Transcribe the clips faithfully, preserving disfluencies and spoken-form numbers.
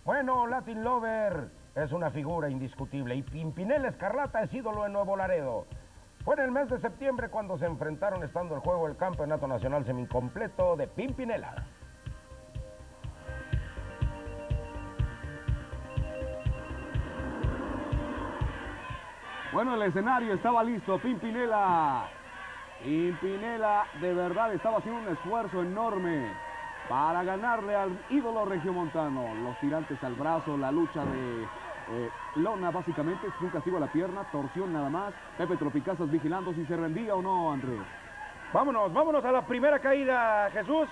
Bueno, Latin Lover es una figura indiscutible y Pimpinela Escarlata es ídolo en Nuevo Laredo. Fue en el mes de septiembre cuando se enfrentaron estando el juego el Campeonato Nacional Semicompleto de Pimpinela. Bueno, el escenario estaba listo, Pimpinela. Pimpinela de verdad estaba haciendo un esfuerzo enorme para ganarle al ídolo regiomontano. Los tirantes al brazo, la lucha de eh, lona básicamente, un castigo a la pierna, torsión nada más. Pepe Tropicazas vigilando si se rendía o no, Andrés. Vámonos, vámonos a la primera caída, Jesús.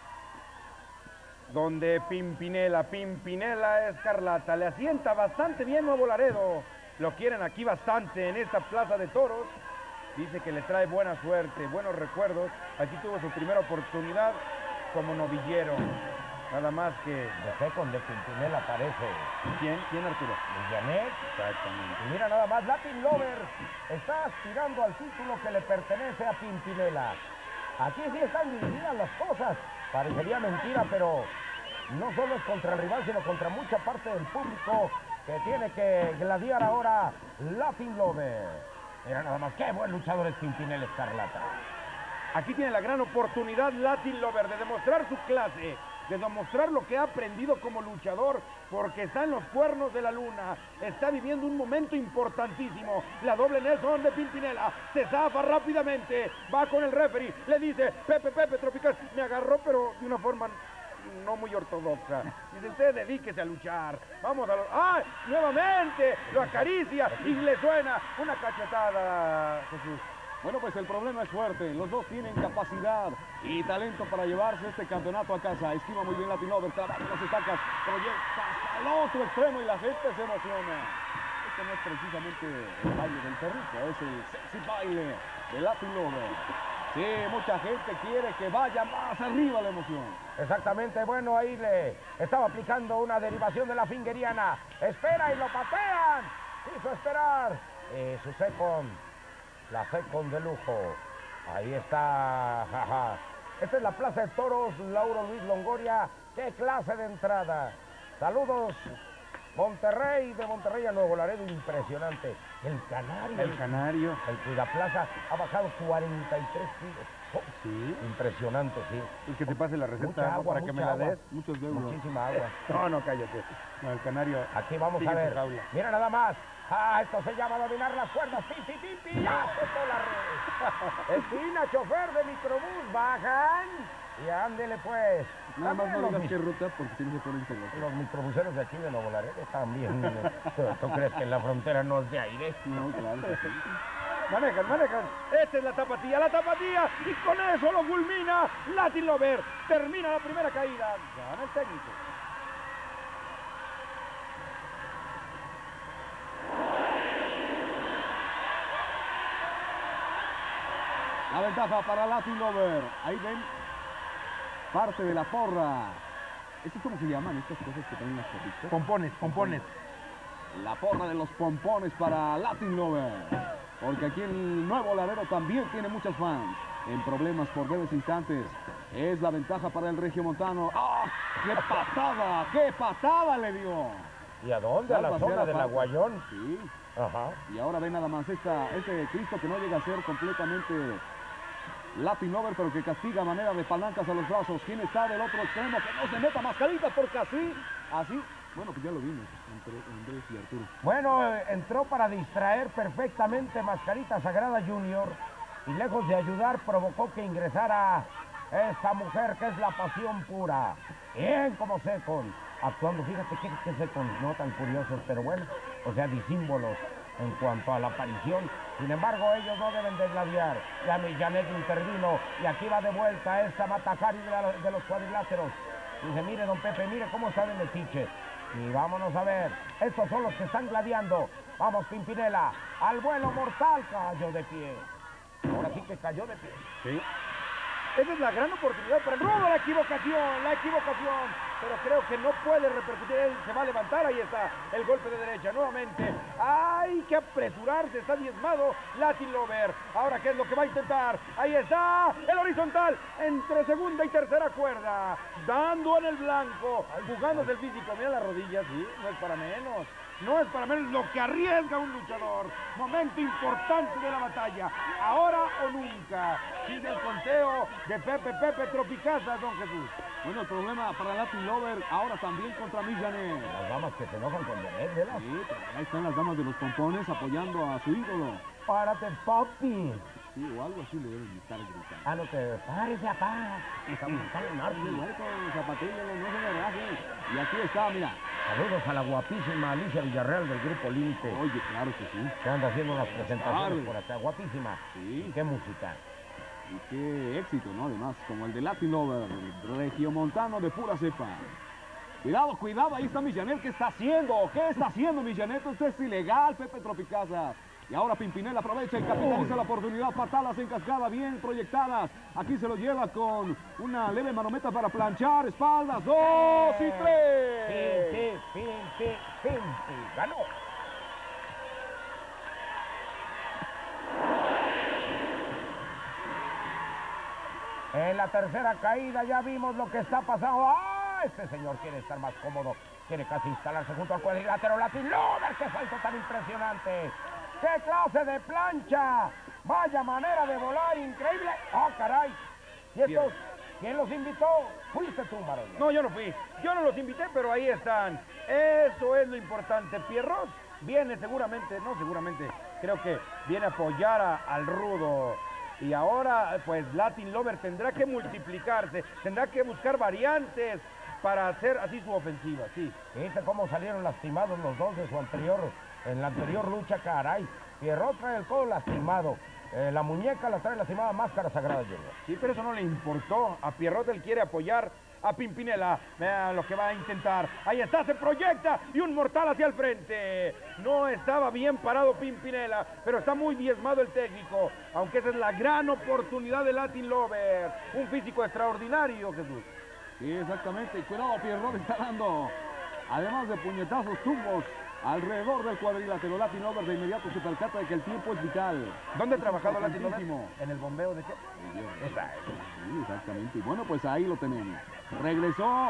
Donde Pimpinela, Pimpinela Escarlata le asienta bastante bien Nuevo Laredo. Lo quieren aquí bastante en esta plaza de toros. Dice que le trae buena suerte, buenos recuerdos. Aquí tuvo su primera oportunidad como novillero. Nada más que... De second de Pimpinela aparece. ¿Quién? ¿Quién, Arturo? Janet. Exactamente. Y mira nada más, Latin Lover está aspirando al título que le pertenece a Pimpinela. Aquí sí están divididas las cosas. Parecería mentira, pero no solo es contra el rival, sino contra mucha parte del público que tiene que gladiar ahora Latin Lover. Mira nada más, qué buen luchador es Pimpinela Escarlata. Aquí tiene la gran oportunidad Latin Lover de demostrar su clase, de demostrar lo que ha aprendido como luchador, porque está en los cuernos de la luna, está viviendo un momento importantísimo. La doble Nelson de Pimpinela se zafa rápidamente, va con el referee, le dice, Pepe, Pepe, Tropical, me agarró, pero de una forma no muy ortodoxa. Dice, usted dedíquese a luchar. Vamos a... Lo... ¡Ah! Nuevamente lo acaricia y le suena una cachetada, Jesús. Bueno, pues el problema es fuerte. Los dos tienen capacidad y talento para llevarse este campeonato a casa. Esquiva muy bien Latin Lover, trabaja las estacas, proyecta hasta el otro extremo y la gente se emociona. Este no es precisamente el baile del perrito, es el sexy baile de Latin Lover. Sí, mucha gente quiere que vaya más arriba la emoción. Exactamente, bueno, ahí le estaba aplicando una derivación de la fingueriana. Espera y lo patean. Quiso esperar. Eh, su second. La second de lujo. Ahí está. Jaja. Esta es la Plaza de Toros, Lauro Luis Longoria. ¡Qué clase de entrada! Saludos. Monterrey, de Monterrey a Nuevo Laredo, impresionante. El Canario. El Canario. El Cuidaplaza ha bajado cuarenta y tres kilos. Oh, sí. Impresionante, sí. Es que te pase la receta mucha agua, para que me la agua. des. Muchos euros. Muchísima agua. No, no, cállate. No, el Canario. Aquí vamos a ver. Mira nada más. Ah, esto se llama dominar las cuerdas. Pimpi, pimpi. Ya soltó la red. Esquina, chofer de microbús. Bajan. Y ándele pues. Nada más no digas mis... qué ruta porque tienes que poner internet. Los microbuseros de aquí de Nuevo Laredo también. ¿Tú crees que en la frontera no es de aire? No, claro que sí. Manejan, manejan. Esta es la tapatía, la tapatía. Y con eso lo culmina Latin Lover. Termina la primera caída. Gana el técnico. La ventaja para Latin Lover. Ahí ven parte de la porra. ¿Esto cómo se llaman estas cosas que traen las porristas? Pompones, pompones. La porra de los pompones para Latin Lover. Porque aquí en Nuevo Laredo también tiene muchos fans. En problemas por breves instantes. Es la ventaja para el regiomontano. ¡Ah! ¡Qué patada! ¡Qué patada le dio! ¿Y a dónde? A la zona del Aguayón. Sí. Ajá. Y ahora ven nada más esta, este Cristo que no llega a ser completamente Latin Lover, pero que castiga a manera de palancas a los brazos. ¿Quién está del otro extremo? Que no se meta Mascarita, porque así, así, bueno, pues ya lo vimos entre Andrés y Arturo. Bueno, entró para distraer perfectamente Mascarita Sagrada Junior y lejos de ayudar provocó que ingresara esta mujer que es la pasión pura. Bien como Second, actuando, fíjate que, que Second no tan curiosos, pero bueno, o sea, disímbolos en cuanto a la aparición. Sin embargo, ellos no deben de gladiar. Ya mi Janet intervino y aquí va de vuelta esta Matahari de, la, de los cuadriláteros. Dice, mire, don Pepe, mire cómo está de metiche. Y vámonos a ver. Estos son los que están gladiando. Vamos, Pimpinela. Al vuelo mortal cayó de pie. Ahora sí que cayó de pie. Sí. Esa es la gran oportunidad para... ¡No, la equivocación! ¡La equivocación! pero creo que no puede repercutir. Él se va a levantar, ahí está el golpe de derecha nuevamente. Hay que apresurarse, está diezmado Latin Lover. Ahora, ¿qué es lo que va a intentar? Ahí está el horizontal entre segunda y tercera cuerda, dando en el blanco, jugándose el físico. Mira las rodillas, sí, no es para menos. No es para menos lo que arriesga un luchador. Momento importante de la batalla. Ahora o nunca. Sigue el conteo de Pepe Pepe Tropicasa, don Jesús. Bueno, el problema para Latin Lover ahora también contra Millanet. Las damas que se enojan con Janet, ¿verdad? Sí, pero ahí están las damas de los pompones apoyando a su ídolo. Párate, papi. Sí, o algo así le deben estar gritando. Ah, no te... Párese, apá. Estamos en el norte. Igual con zapatillas, no se me rajen. Y aquí está, mira. Saludos a la guapísima Alicia Villarreal del Grupo Límite. Oye, claro que sí. Que anda haciendo unas presentaciones Dale. por acá. Guapísima. Sí. ¿Y qué música? Y qué éxito, ¿no? Además, como el de Latin Lover, el regiomontano de pura cepa. Cuidado, cuidado, ahí está Millanet. ¿Qué está haciendo? ¿Qué está haciendo Millanet? Esto es ilegal, Pepe Tropicasa. Y ahora Pimpinela aprovecha y capitaliza la oportunidad. Patadas en cascada, bien proyectadas. Aquí se lo lleva con una leve manometa para planchar. Espaldas, dos y tres. Pimpi, pimpi, pimpi. Ganó. En la tercera caída ya vimos lo que está pasando. ¡Ah! Este señor quiere estar más cómodo. Quiere casi instalarse junto al cuadrilátero Latin Lover. ¡Qué salto tan impresionante! ¡Qué clase de plancha! ¡Vaya manera de volar! ¡Increíble! ¡Oh, caray! ¿Y estos? ¿Quién los invitó? ¿Fuiste tú, Maroña? No, yo no fui. Yo no los invité, pero ahí están. Eso es lo importante. Pierrot viene seguramente, no seguramente, creo que viene a apoyar a, al rudo. Y ahora, pues, Latin Lover tendrá que multiplicarse, tendrá que buscar variantes para hacer así su ofensiva, sí. ¿Viste cómo salieron lastimados los dos de su anterior, en la anterior lucha, caray? Pierrot trae el codo lastimado, eh, la muñeca la trae lastimada Máscara Sagrada Junior. Sí, pero eso no le importó. A Pierrot él quiere apoyar a Pimpinela. Vean lo que va a intentar. Ahí está, se proyecta y un mortal hacia el frente. No estaba bien parado Pimpinela, pero está muy diezmado el técnico. Aunque esa es la gran oportunidad de Latin Lover. Un físico extraordinario, Jesús. Sí, exactamente. Y cuidado, Pierrot está dando, además de puñetazos, tumbos alrededor del cuadrilátero. Latin Lover de inmediato se percata de que el tiempo es vital. ¿Dónde ha trabajado Latin Lover? Importantísimo. ¿En el bombeo de qué? Esa. Sí, exactamente. Y bueno, pues ahí lo tenemos. Regresó,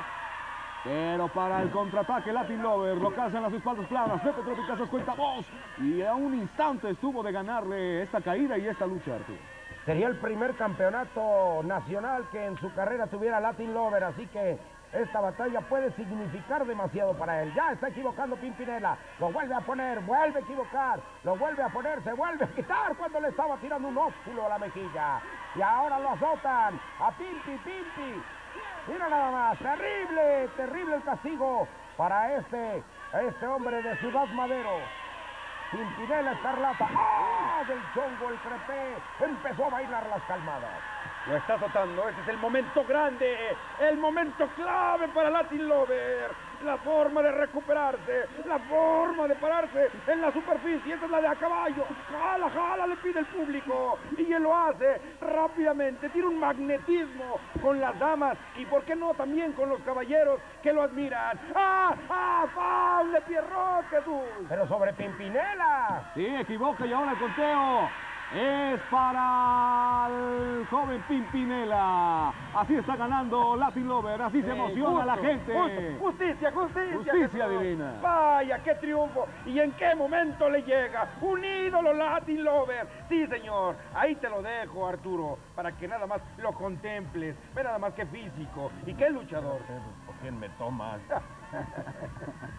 pero para el contraataque Latin Lover lo cazan las espaldas planas. Pepe Tropicasa cuenta dos. Y a un instante estuvo de ganarle esta caída y esta lucha, Arturo. Sería el primer campeonato nacional que en su carrera tuviera Latin Lover, así que esta batalla puede significar demasiado para él. Ya está equivocando Pimpinela, lo vuelve a poner, vuelve a equivocar, lo vuelve a poner, se vuelve a quitar cuando le estaba tirando un ósculo a la mejilla. Y ahora lo azotan a Pimpi, Pimpi. Mira nada más, terrible, terrible el castigo para este, este hombre de Ciudad Madero. Pimpinela Escarlata, ¡ah! Del chongo, el crepé, empezó a bailar las calmadas. Lo está azotando, este es el momento grande, el momento clave para Latin Lover. La forma de recuperarse, la forma de pararse en la superficie, esta es la de a caballo. Jala, jala, le pide el público. Y él lo hace rápidamente, tiene un magnetismo con las damas y por qué no también con los caballeros que lo admiran. ¡Ah, ah, faul de Pierrot, Jesús! Pero sobre Pimpinela. Sí, equivoca y ahora el conteo es para el joven Pimpinela. Así está ganando Latin Lover, así se emociona Justo, la gente. justo, justicia, justicia. Justicia Jesús. divina. Vaya, qué triunfo. ¿Y en qué momento le llega? Un ídolo Latin Lover. Sí, señor. Ahí te lo dejo, Arturo, para que nada más lo contemples. Ve nada más qué físico y qué luchador. ¿Por quién me tomas?